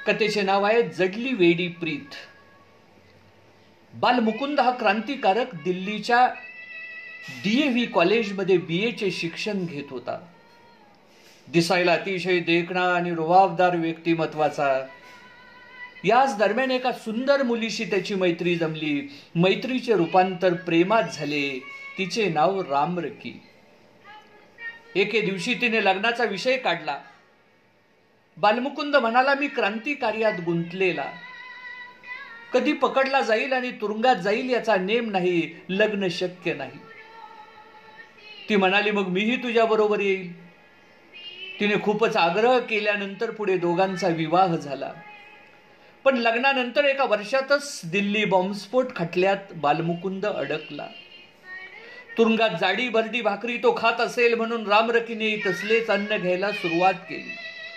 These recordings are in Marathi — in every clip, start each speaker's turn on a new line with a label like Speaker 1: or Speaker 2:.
Speaker 1: कथेचे नाव आहे जडली वेडी प्रीत. बालमुकुंद हा क्रांतिकारक दिल्लीच्या DAV कॉलेजमध्ये BA शिक्षण घेत होता. दिसायला अतिशय देखणा आणि रुबाबदार व्यक्तिमत्वाचा. याच दरम्यान एका सुंदर मुलीशी त्याची मैत्री जमली. मैत्रीचे रूपांतर प्रेमात झाले. तिचे नाव रामरकी. एके दिवशी तिने लग्नाचा विषय काढला. बालमुकुंद म्हणाला, मी क्रांतिकार्यात गुंतलेला, कधी पकडला जाईल आणि तुरुंगात जाईल याचा नेम नाही, लग्न शक्य नाही. ती म्हणाली, मग मीही तुझ्या बरोबर येईल. तिने खूपच आग्रह केल्यानंतर पुढे दोघांचा विवाह झाला. पण लग्नानंतर एका वर्षातच दिल्ली बॉम्बस्फोट खटल्यात बालमुकुंद अडकला. तुरुंगात जाडी भरडी भाकरी तो खात असेल म्हणून रामरकीने तसलेच अन्न घ्यायला सुरुवात केली.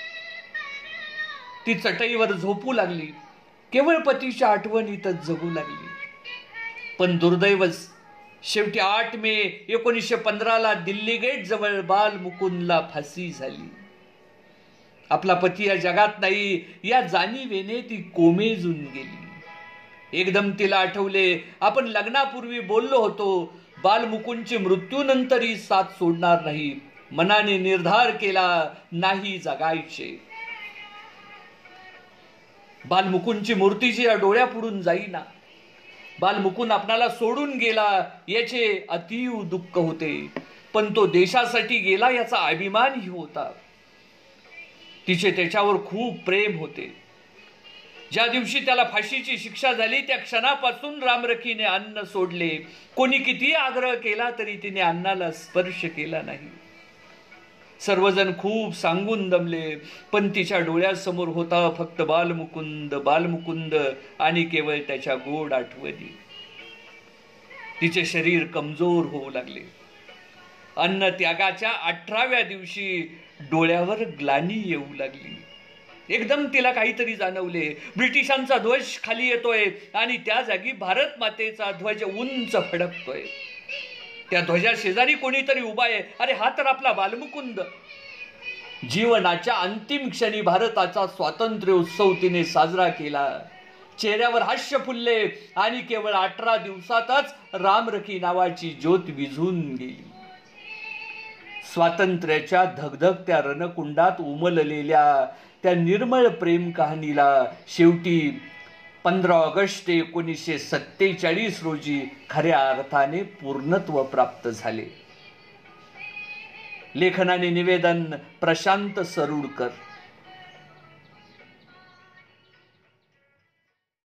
Speaker 1: ती चटईवर झोपू लागली. केवळ पतीच्या आठवणीतच जगू लागली. पण दुर्दैवच शेवटी 8 मे 1915 दिल्ली गेट जवळ बालमुकुंदला फाशी झाली. आपला पती या जगात नाही या जाणीवेने ती कोमेजून गेली. एकदम तिला आठवले, आपण लग्नापूर्वी बोललो होतो, बालमुकुंदची मृत्यूनंतरही साथ सोडणार नाही. मनाने निर्धार केला, नाही जगायचे. बालमुकुंदची मूर्तीची या डोळ्यापुढून जाईना. बालमुकुंद आपणाला सोडून गेला याचे अतीव दुःख होते, पण तो देशासाठी गेला याचा अभिमानही होता. तिचे त्याच्यावर खूप प्रेम होते. ज्या दिवशी त्याला फाशीची शिक्षा झाली त्या क्षणापासून रामरकीने अन्न सोडले. कोणी कितीही आग्रह केला तरी तिने अन्नाला स्पर्श केला नाही. सर्वजण खूप सांगून दमले, पण तिच्या डोळ्यासमोर होता फक्त बालमुकुंद, बालमुकुंद आणि केवळ त्याच्या गोड आठवणी. तिचे शरीर कमजोर होऊ लागले. अन्न त्यागाच्या 18व्या दिवशी डोळ्यावर ग्लानी येऊ लागली. एकदम तिला काहीतरी जाणवले. ब्रिटिशांचा ध्वज खाली येतोय आणि त्या जागी भारत मातेचा ध्वज उंच फडकतोय. त्या ध्वजा शेजारी कोणीतरी उभा आहे. अरे हा तर आपला बालमुकुंद. जीवनाच्या अंतिम क्षणी भारताचा स्वातंत्र्य उत्सव तिने साजरा केला. चेहऱ्यावर हास्य फुलले आणि केवळ 18 दिवसातच रामरकी नावाची ज्योत विझून गेली. स्वातंत्र्याच्या धगधगत्या रणकुंडात उमललेल्या त्या निर्मळ प्रेम कहाणीला शेवटी 15 ऑगस्ट 1947 रोजी खऱ्या अर्थाने पूर्णत्व प्राप्त झाले. लेखन आणि निवेदन प्रशांत सरुडकर.